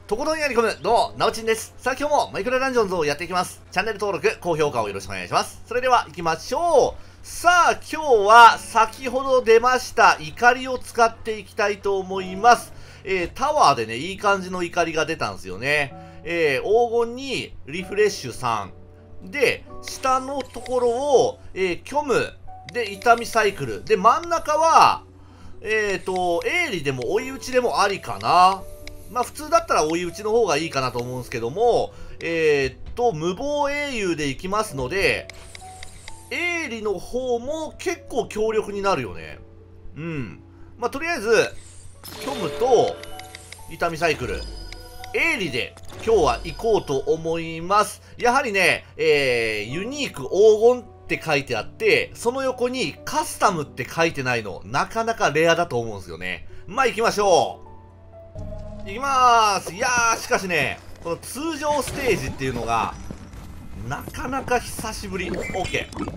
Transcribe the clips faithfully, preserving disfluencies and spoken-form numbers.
とことんやり込む、どうも、なおちんです。さあ今日もマイクラダンジョンズをやっていきます。チャンネル登録、高評価をよろしくお願いします。それでは行きましょう。さあ今日は先ほど出ました怒りを使っていきたいと思います。えー、タワーでね、いい感じの怒りが出たんですよね。えー、黄金にリフレッシュさん。で、下のところを、えー、虚無。で、痛みサイクル。で、真ん中は、えーと、鋭利でも追い打ちでもありかな。まあ普通だったら追い打ちの方がいいかなと思うんですけども、えーと、無謀英雄でいきますので、鋭利の方も結構強力になるよね。うん。まあとりあえず、虚無と痛みサイクル。鋭利で今日は行こうと思います。やはりね、えー、ユニーク黄金って書いてあって、その横にカスタムって書いてないの、なかなかレアだと思うんですよね。まあ行きましょう。いきまーす。いやー、しかしね、この通常ステージっていうのが、なかなか久しぶり。OK。ちょっ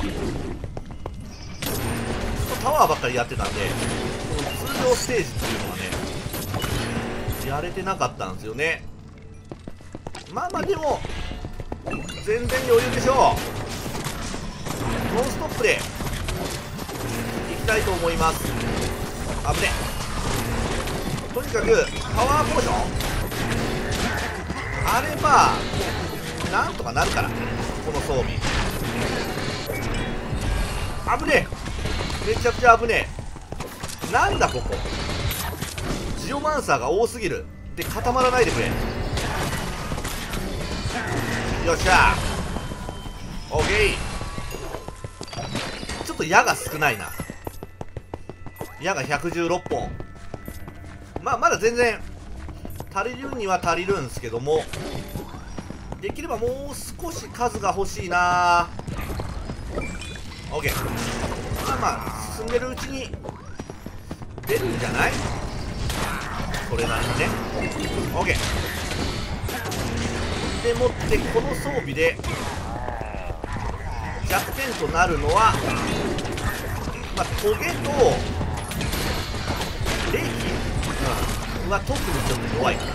とタワーばっかりやってたんで、この通常ステージっていうのはね、やれてなかったんですよね。まあまあでも、全然余裕でしょう。ノンストップで、いきたいと思います。危ね。とにかくパワーポーションあればなんとかなるから、この装備危ねえ、めちゃくちゃ危ねえ。なんだここ、ジオマンサーが多すぎる。で固まらないでくれ。よっしゃー、オッケー。ちょっと矢が少ないな。矢がひゃくじゅうろっぽん。まあまだ全然足りるには足りるんですけども、できればもう少し数が欲しいな。 OK。 まあまあ進んでるうちに出るんじゃない、それなりにね。 OK でもってこの装備で弱点となるのは、まあトゲと霊気は特にちょっと弱いか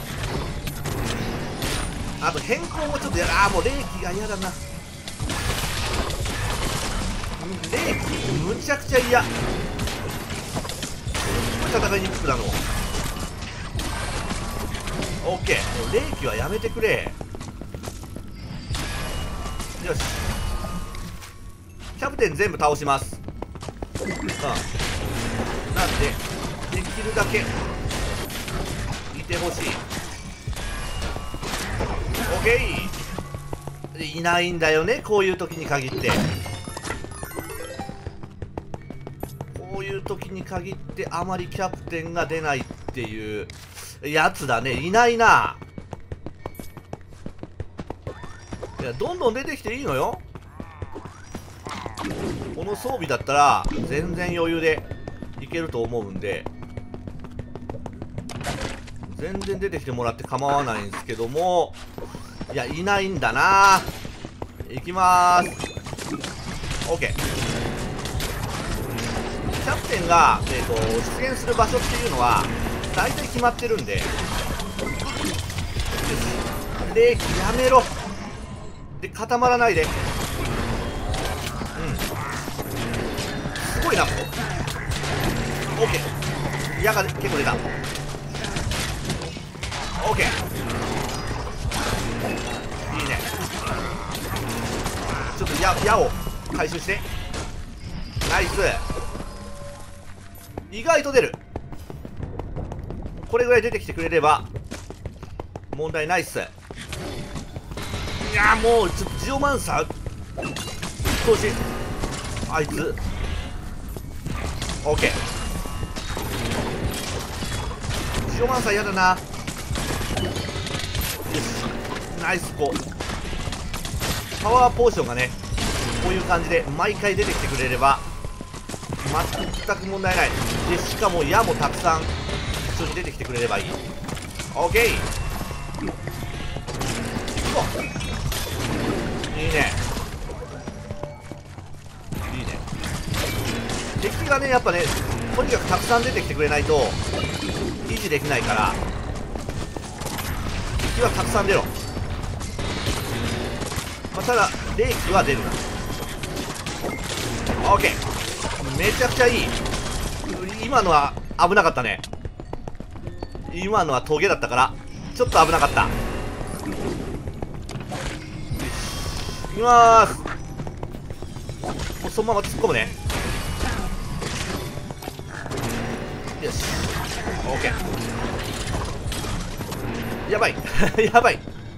な。あと変更もちょっとやだ。あーもう霊気が嫌だな。霊気むちゃくちゃ嫌。すっごい戦いにくくなるの。オッケー、もう霊気はやめてくれ。よし、キャプテン全部倒します。うん、なんでできるだけいてほしい。オッケー。いないんだよね、こういう時に限って。こういう時に限ってあまりキャプテンが出ないっていうやつだね。いないな。いや、どんどん出てきていいのよ。この装備だったら全然余裕でいけると思うんで、全然出てきてもらって構わないんですけども、いや、いないんだな。いきまーす。 OK。 キャプテンが、えーと、出現する場所っていうのは大体決まってるんで、霊気やめろ。で固まらないで。うん、すごいなここ。 OK。 矢が結構出た。 OK。 いいね。ちょっと矢、矢を回収して。ナイス。意外と出る。これぐらい出てきてくれれば問題ないっす。いやーもうちょっとジオマンサー少しあいつ OK。 ジオマンサーやだな。よし、ナイス子。パワーポーションがねこういう感じで毎回出てきてくれれば全く問題ない。でしかも矢もたくさん一緒に出てきてくれればいい。 OK。 いいね、いいね。敵がねやっぱねとにかくたくさん出てきてくれないと維持できないから、 はたくさん出ろ。まあ、ただ冷気は出るな。オッケー、めちゃくちゃいい。今のは危なかったね。今のは峠だったからちょっと危なかった。いきまーす。もうそのまま突っ込むね。よし、オッケー。やばいやばい、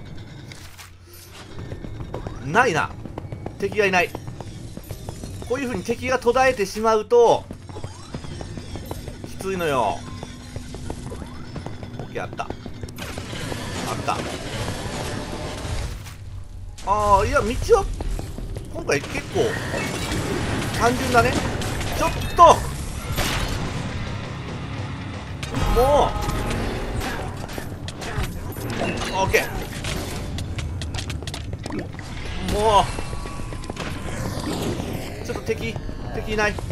ないな、敵がいない。こういう風に敵が途絶えてしまうときついのよ。オッケー、あったあった。ああ、いや、道は今回結構単純だね。ちょっともうオッケー、もうちょっと敵敵いない。危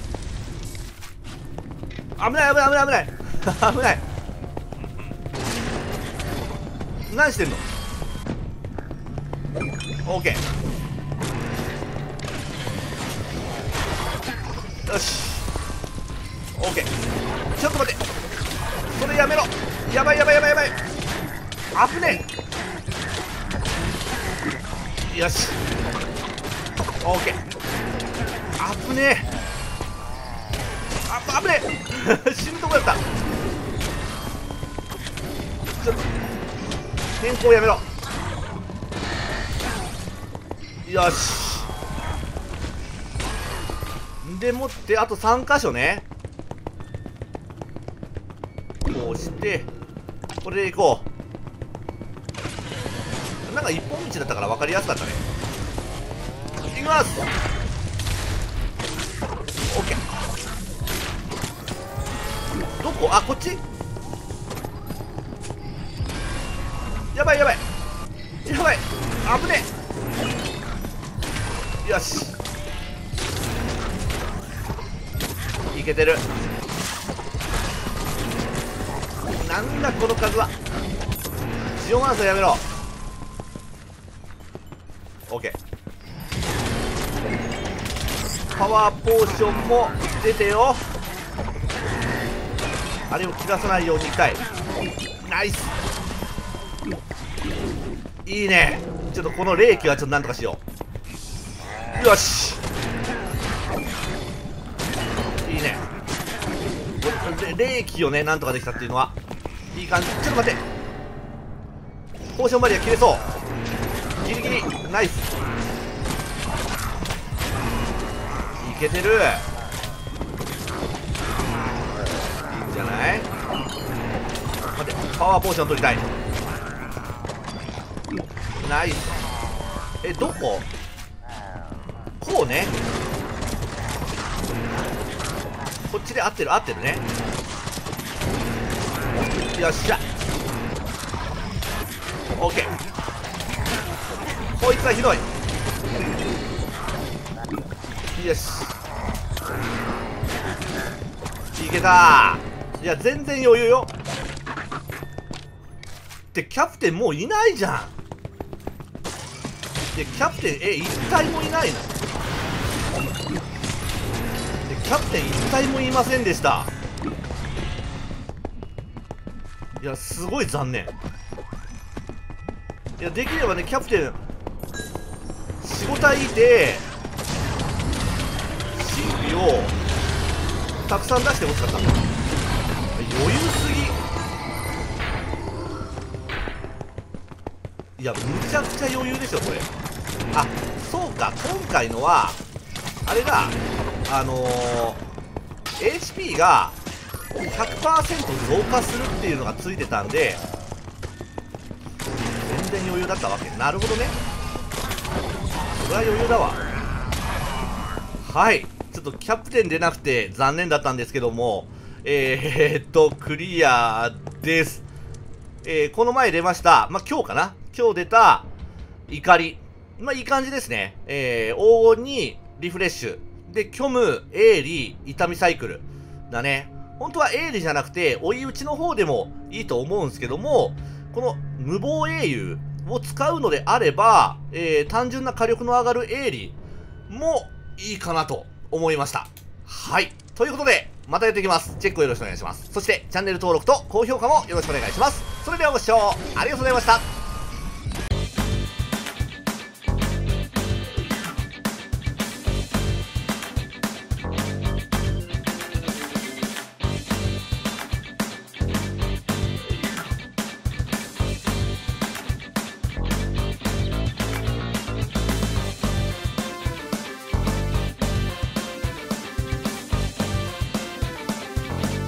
ない危ない危ない危ない危ない。何してんの。オッケー、よし、オッケー。ちょっと待って、それやめろ。やばいやばいやばいやばい、危ねえ。よし、オッケー。危ねえ、あ危ねえ死ぬとこだった。ちょっと変更やめろ。よし、でもってあとさん箇所ね。こうしてこれでいこう。なんか一本道だったから分かりやすかったね。いきます。オッケー。どこ、あ、こっち。やばいやばいやばい、危ねえ。よし、いけてる。なんだこの数は。ジオマンスやめろ。オッケー。パワーポーションも出てよ。あれを切らさないようにいきたい。ナイス、いいね。ちょっとこの冷気はちょっとなんとかしよう。よし、いいね。冷気をねなんとかできたっていうのはいい感じ。ちょっと待って、ポーションバリア切れそう。ギリギリ、ナイス、いけてる。いいんじゃない。待って、パワーポーション取りたい。ナイス。え、どこ、こうね。こっちで合ってる合ってるね。よっしゃ、オッケー。こいつはひどい。よし、いけた。いや全然余裕よ。ってキャプテンもういないじゃん。でキャプテンえ一体もいないの。でキャプテン一体もいませんでした。いやすごい残念。いやできればねキャプテンよんご体いて神秘をたくさん出してほしかった。余裕すぎ。いやむちゃくちゃ余裕でしょこれ。あ、そうか、今回のはあれだ、あのー、エイチピー が ひゃくパーセント 増加するっていうのがついてたんで全然余裕だったわけ。なるほどね、それは余裕だわ。はい、ちょっとキャプテン出なくて残念だったんですけども、えー、っとクリアです。えー、この前出ました、まあ、今日かな、今日出た怒り、まあいい感じですね。えー、黄金にリフレッシュで虚無、鋭利、痛みサイクルだね。本当は鋭利じゃなくて追い打ちの方でもいいと思うんですけども、 この無謀英雄を使うのであれば、えー、単純な火力の上がるエーリもいいかなと思いました。はい。ということで、またやっていきます。チェックをよろしくお願いします。そして、チャンネル登録と高評価もよろしくお願いします。それではご視聴ありがとうございました。